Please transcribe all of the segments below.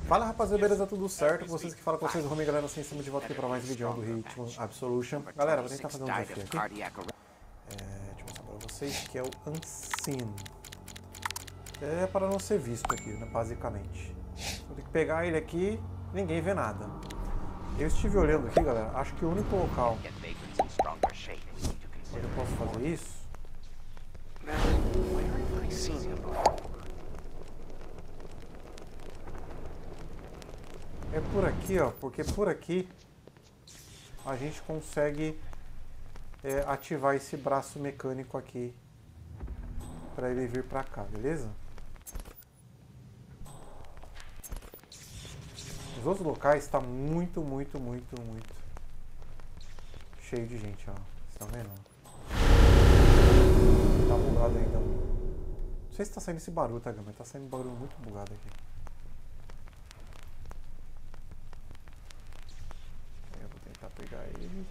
Fala rapaziada, beleza? Tudo certo? Vocês que falam com vocês, o Rumi, galera, assim, estamos de volta aqui para mais um vídeo do Ritmo Absolution. Galera, vou tentar fazer um desafio aqui. Deixa eu mostrar para vocês que é o Unseen. É para não ser visto aqui, né, basicamente. Vou ter que pegar ele aqui, ninguém vê nada. Eu estive olhando aqui, galera, acho que o único local onde eu posso fazer isso é por aqui, ó, porque por aqui a gente consegue ativar esse braço mecânico aqui para ele vir para cá, beleza? Os outros locais está muito cheio de gente, ó. Vocês estão vendo? Tá bugado ainda. Não sei se tá saindo esse barulho, tá, mas tá saindo um barulho muito bugado aqui. Eu vou tentar pegar ele.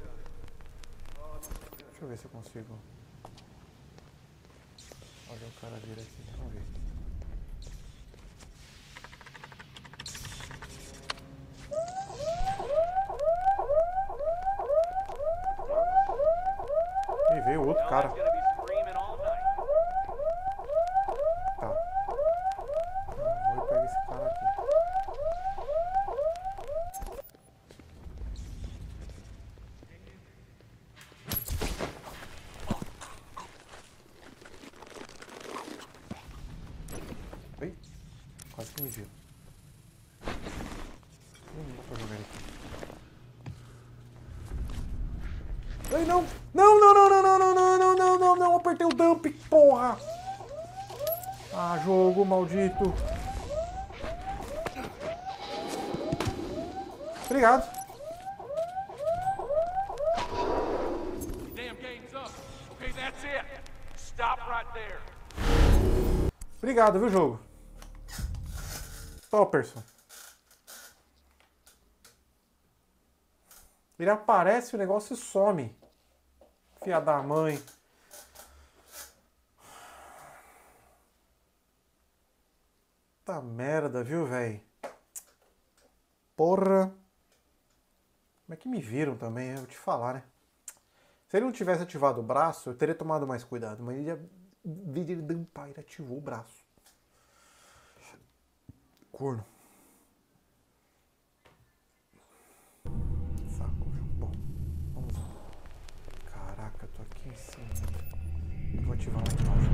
Deixa eu ver se eu consigo. Olha o cara vir aqui, vamos ver. E veio outro cara. Tá. Eu vou pegar esse cara aqui. Oi? Quase que me viu. Não dá pra jogar ele aqui. Ai, não! Não! Apertei o dump, porra! Ah, jogo maldito! Obrigado! Obrigado, viu, jogo? Topperson. Ele aparece, o negócio some. Filha da mãe. Puta merda, viu, velho? Porra. Como é que me viram também, eu vou te falar, né? Se ele não tivesse ativado o braço, eu teria tomado mais cuidado. Mas ele ia dampar, ele ativou o braço. Corno. Saco, viu? Bom, vamos lá. Caraca, eu tô aqui em cima. Eu vou ativar lá embaixo.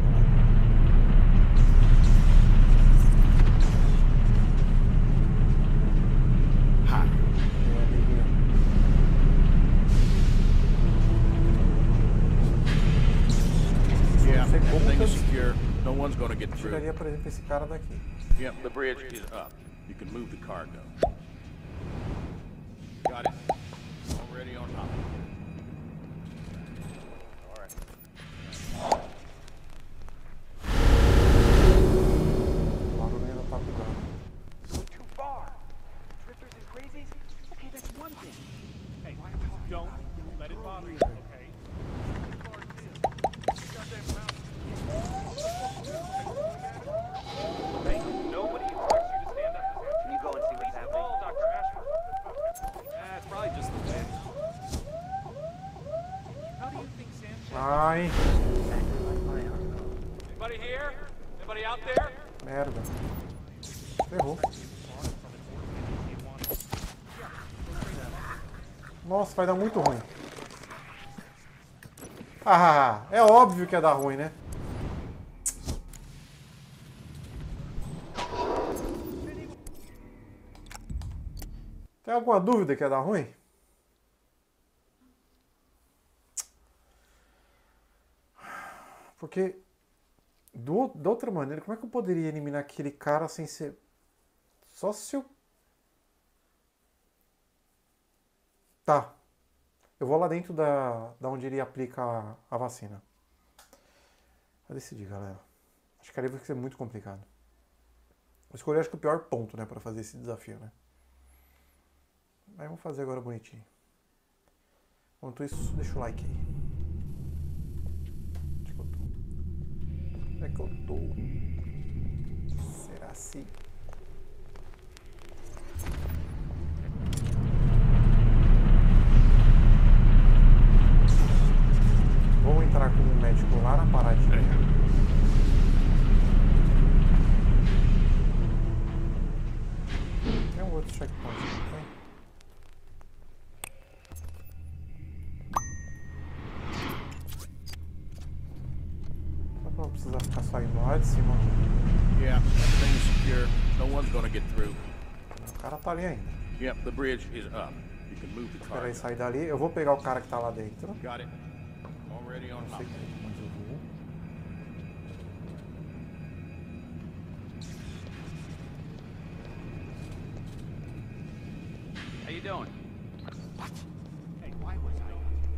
No one's going to get through. Tiraria, por exemplo, esse cara daqui. Yep, the bridge is up. You can move the cargo. Got it. Already on top. All right. O barulho ainda tá bugado. Too far. Drifters and crazies? Okay, that's one thing. Hey, don't let it bother you, okay? Nobody expects you to stand up. Can you go and see what's happening? Dr. Ashford. It's probably just the wind. How do you think Sam? Ai, Anybody here? Anybody out there? merda. Ferrou. Nossa, vai dar muito ruim. Ah, é óbvio que ia dar ruim, né? Tem alguma dúvida que ia dar ruim? Porque, da outra maneira, como é que eu poderia eliminar aquele cara sem ser... Só se eu... Tá. Eu vou lá dentro da onde ele aplica a vacina. Vou decidir, galera. Acho que ali vai ser muito complicado. Vou escolher, acho que o pior ponto, né, pra fazer esse desafio, né? Mas vamos fazer agora bonitinho. Enquanto isso, deixa o like aí. Onde é que eu tô? Será assim? outros checkpoints, não tem? Só pra não precisar ficar saindo lá de cima. Yeah, everything is secure. No one's gonna get through. O cara tá ali ainda. Yep, the bridge is up. You can move the Espera cargo. aí sair dali. Eu vou pegar o cara que tá lá dentro. Got it. Already on Não top. sei como, mas eu vou. How you doing? What? Hey, why was I?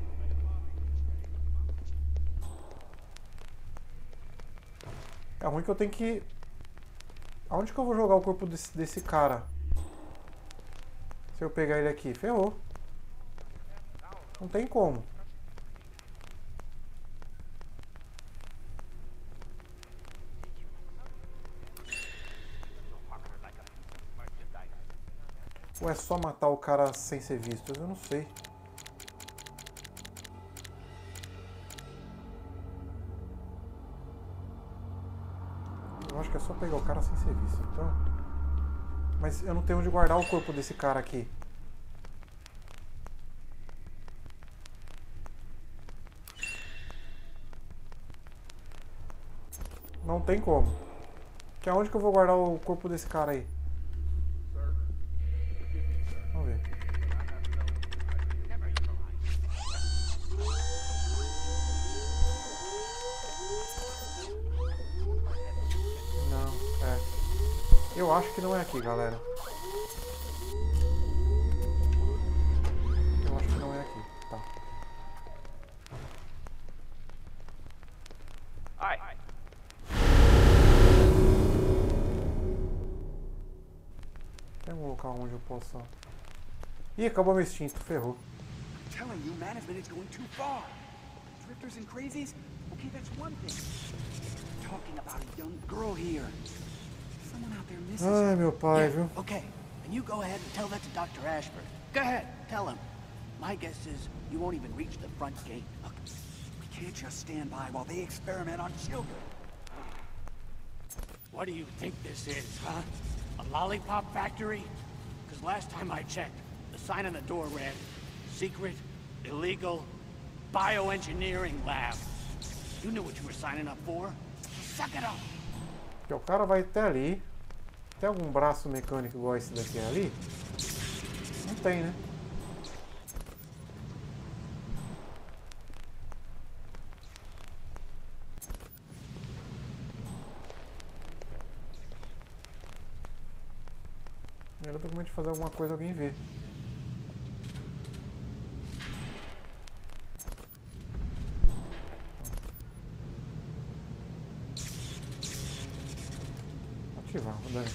É ruim que eu tenho que... Aonde que eu vou jogar o corpo desse cara? Se eu pegar ele aqui, ferrou. Não tem como. Ou é só matar o cara sem ser visto? Eu não sei. Eu acho que é só pegar o cara sem ser visto, então... Mas eu não tenho onde guardar o corpo desse cara aqui. Não tem como. Que aonde que eu vou guardar o corpo desse cara aí? Vamos ver. Não, é. Eu acho que não é aqui, galera. Eu acho que não é aqui, tá. Hi. Tem um local onde eu possa... Ih, acabou meu instinto, ferrou. I'm telling you, management is going too far. Drifters and crazies? Okay, that's one thing. We're talking about a young girl here. Someone out there misses her. Ai, meu pai, viu? Okay, and you go ahead and tell that to Dr. Ashford. Go ahead, tell him. My guess is you won't even reach the front gate. Look, we can't just stand by while they experiment on children. What do you think this is, huh? A lollipop factory? Because last time I checked, the sign on the door read, secret, illegal, bioengineering lab. You knew what you were signing up for. Suck it up! Porque o cara vai até ali. Tem algum braço mecânico igual esse daqui ali? Não tem, né? Era documento de fazer alguma coisa, alguém vê. Ativar, Dani.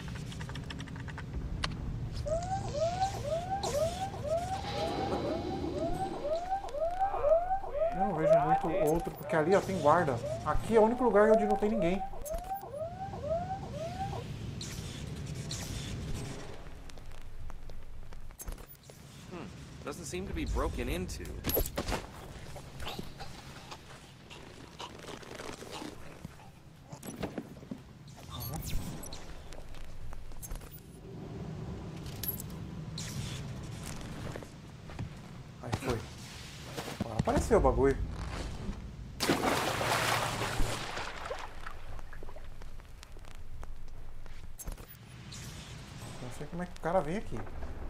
Eu não vejo muito outro, porque ali ó, tem guarda. Aqui é o único lugar onde não tem ninguém. Doesn't seem to be broken into. Aí foi. Ó, apareceu o bagulho. Não sei como é que o cara vem aqui.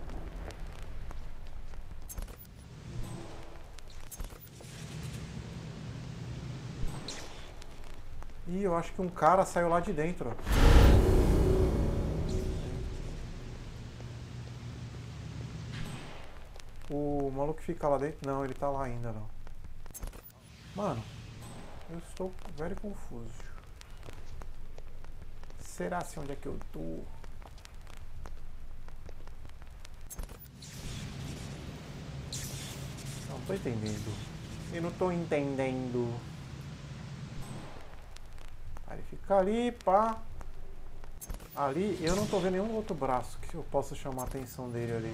Ih, eu acho que um cara saiu lá de dentro, ó. O maluco que fica lá dentro... Não, ele tá lá ainda, não. Mano, eu estou very confuso. Será assim onde é que eu tô? Não tô entendendo. Eu não tô entendendo. Aí fica ali, pá. Ali, eu não tô vendo nenhum outro braço que eu possa chamar a atenção dele ali.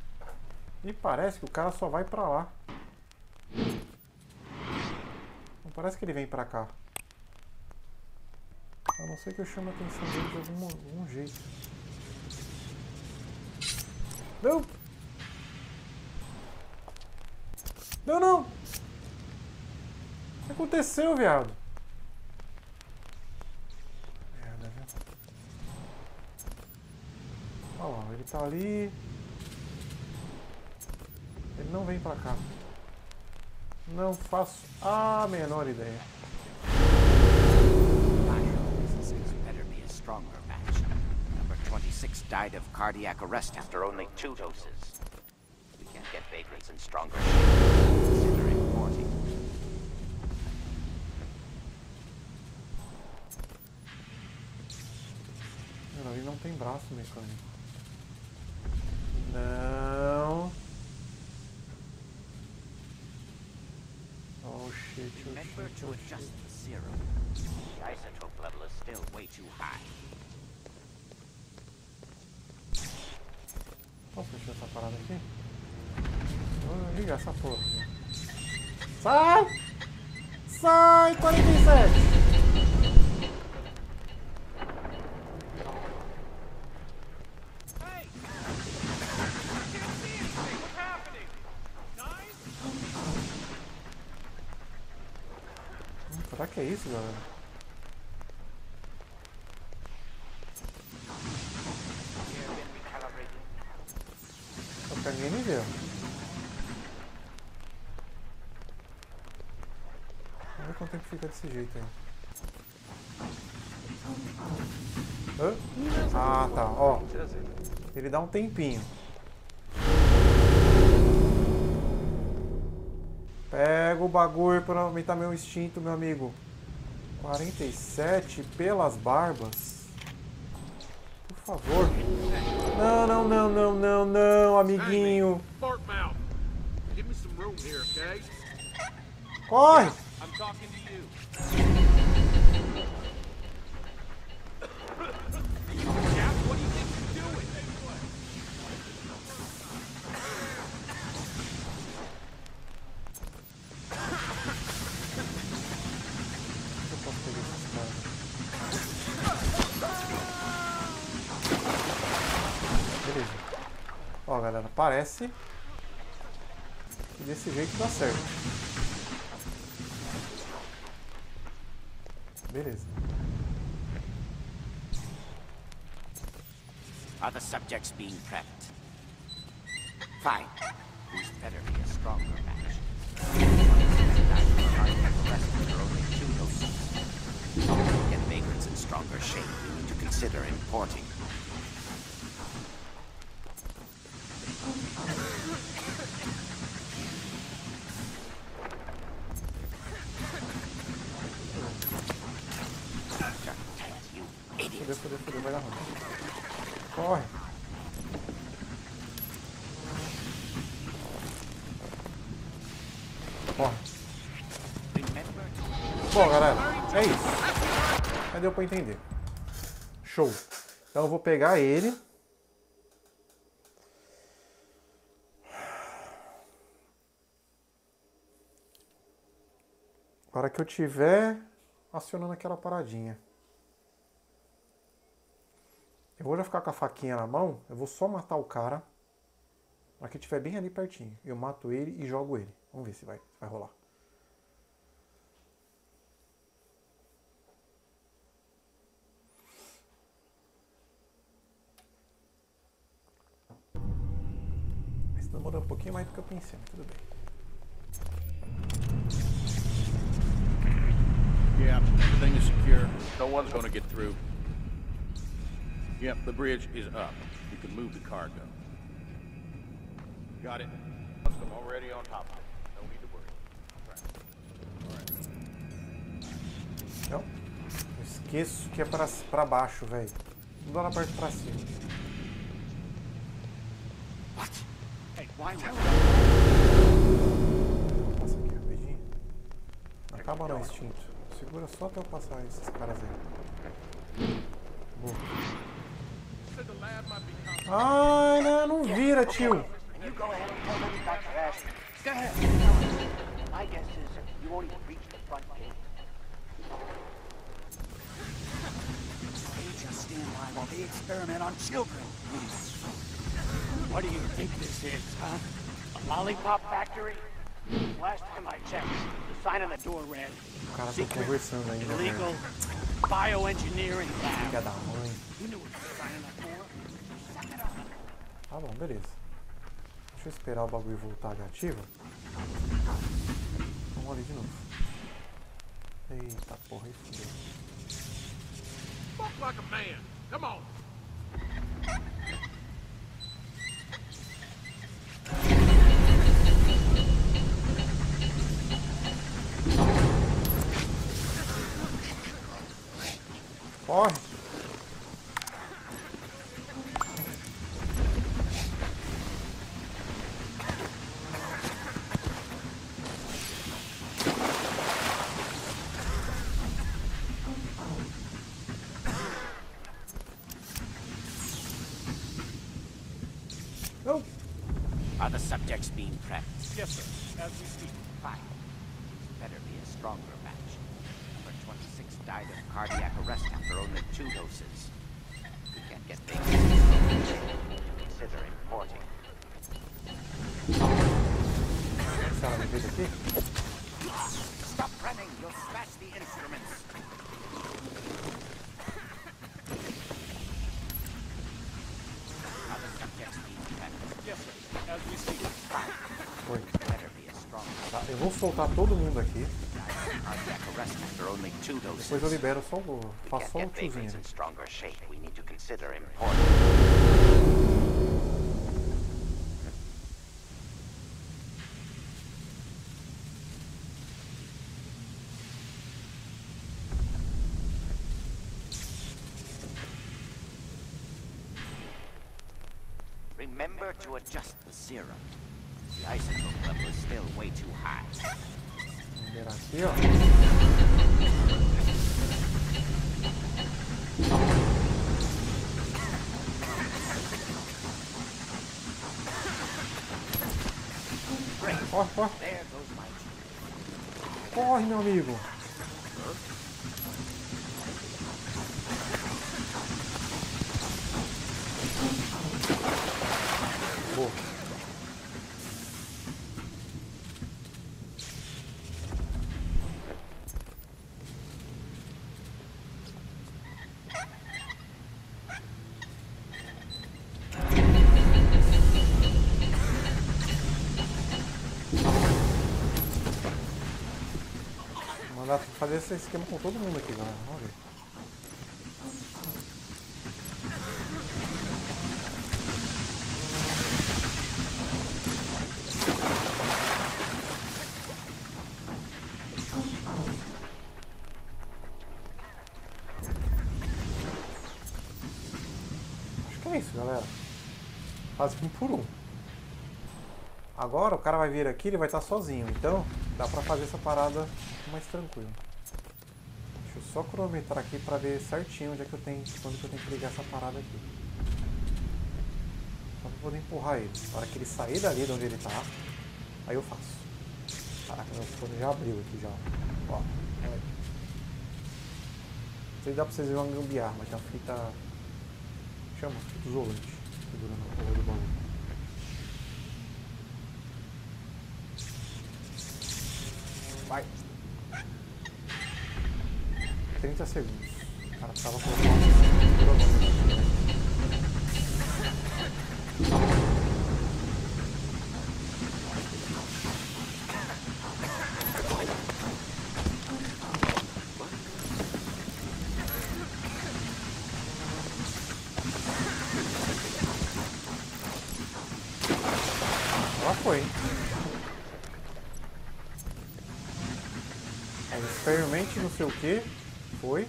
E parece que o cara só vai pra lá. Não Não parece que ele vem pra cá. A não ser que eu chame a atenção dele de algum jeito. Não! Não, não! O que aconteceu, viado? Merda, viu? Olha lá, ele tá ali. Ele não vem pra cá. Não faço a menor ideia. Better be a stronger match. Number 26 died of cardiac arrest after only 2 doses. We can't get vagrants in stronger shape. Consider importing. Não, ele não tem braço mecânico. Não. Oh shit, oh Remember shit, to oh adjust shit. the serum. The isotope level is still way too high. Posso fechar essa parada aqui? Vou ligar essa porra. Sai! Sai, 47! Hey! I can't see anything! What's happening? Knives? Será que é isso, galera? Só que ninguém me viu. Vamos ver quanto tempo fica desse jeito aí. Hã? Ah, tá. Ó. Ele dá um tempinho. Pega o bagulho pra aumentar meu instinto, meu amigo. 47 pelas barbas. Por favor. Não, não, não, não, não, não, amiguinho. Fart mouth. Give me some room here, okay? Corre! I'm talking to you. Jack, what do you think you're doing? Eu posso pegar esses caras. Beleza. Ó, galera, parece que desse jeito dá certo. Beleza. Are the subjects being prepped? Fine. These better be a stronger match. There are only 2 doses. To get vagrants in stronger shape, we need to consider importing. Fudeu, vai dar ruim. Corre. Corre. Bom, galera, é isso. Aí deu pra entender. Show. Então eu vou pegar ele. Na hora que eu tiver acionando aquela paradinha. Eu vou já ficar com a faquinha na mão, eu vou só matar o cara. Na hora que estiver bem ali pertinho. Eu mato ele e jogo ele. Vamos ver se vai rolar. Esse demorou um pouquinho mais do que eu pensei, mas tudo bem. Yeah, everything is secure. No one's gonna get through. Yep, the bridge is up. You can move the cargo. Got it. I'm already on top of it. No need to worry. All right. Não. Eu esqueço que é pra baixo, velho. Não dá na parte pra cima. What? Hey, why Passa aqui rapidinho. Não acaba não, instinto. Segura só até eu passar esses caras aí. Boa. Ai, não vira, tio. You go ahead and tell them to Dr. Ashford. Go ahead. My guess is you won't even reach the front gate. experiment on children. What do you think this is, huh? A lollipop factory? Last time I checked, the sign on the door read, O cara tá secret, conversando ainda, né? illegal, bioengineering Filha lab. da mãe. You knew what the sign on that door? Suck it up. Tá bom, beleza. Deixa eu esperar o bagulho voltar de ativo. Vamos ali de novo. Eita porra, aí fudeu. Walk like a man. Come on. Corre! Não! Are the subjects being prepped? Yes, sir. As we speak. Fine. Better be a stronger batch. Number 26 died of cardiac arrest after only 2 doses. We can't get things. Consider importing. Esse ela me veio aqui? Stop running! You'll smash the instruments. Are the subjects being prepped? Yes, sir. As we speak. Foi. Better be a stronger Tá, eu vou soltar todo mundo aqui. cardiac arrest after only 2 doses. Depois eu libero só o. We Faço can't só o get tiozinho Vagrants ali. in stronger shape. We need to consider importing. Remember to adjust the serum. The isotope level is still way too high. Liberar aqui, ó. Great. Corre, corre. There goes my chief. Corre, meu amigo. Boa. Vou mandar fazer esse esquema com todo mundo aqui, galera. Vamos ver. Acho que é isso, galera. Faz um por um. Agora o cara vai vir aqui, ele vai estar sozinho, então dá pra fazer essa parada mais tranquilo. Deixa eu só cronometrar aqui pra ver certinho onde é que eu tenho, quando que eu tenho que ligar essa parada aqui. Só pra poder empurrar ele. Na hora que ele sair dali de onde ele tá, aí eu faço. Caraca, meu fone já abriu aqui já. Ó, olha aí. Não sei se dá pra vocês verem uma gambiarra, mas tem uma fita. Chama, fita isolante. Segurando a porra do bagulho. Vai. 30 segundos. O cara tava colocando cronômetro. Ela foi, hein? Experimente não sei o que. Foi.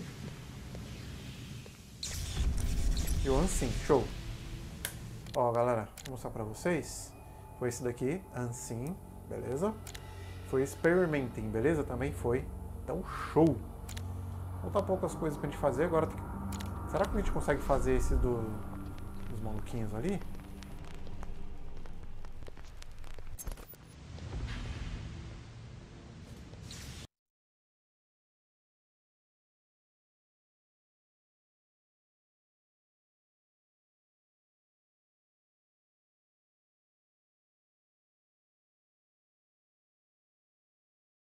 E o Unseen, show. Ó, galera, vou mostrar pra vocês. Foi esse daqui, Unseen, beleza? Foi Experimenting, beleza? Também foi. Então, show. Falta poucas coisas pra gente fazer. Agora, será que a gente consegue fazer esse dos maluquinhos ali?